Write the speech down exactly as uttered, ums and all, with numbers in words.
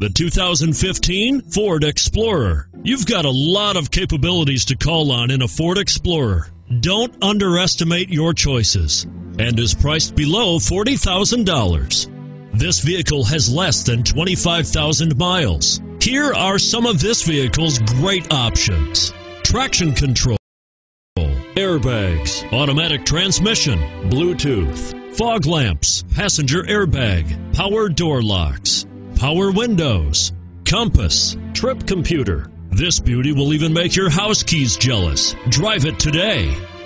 The two thousand fifteen Ford Explorer. You've got a lot of capabilities to call on in a Ford Explorer. Don't underestimate your choices, and is priced below forty thousand dollars. This vehicle has less than twenty-five thousand miles. Here are some of this vehicle's great options: traction control, airbags, automatic transmission, Bluetooth, fog lamps, passenger airbag, power door locks, power windows, compass, trip computer. This beauty will even make your house keys jealous. Drive it today.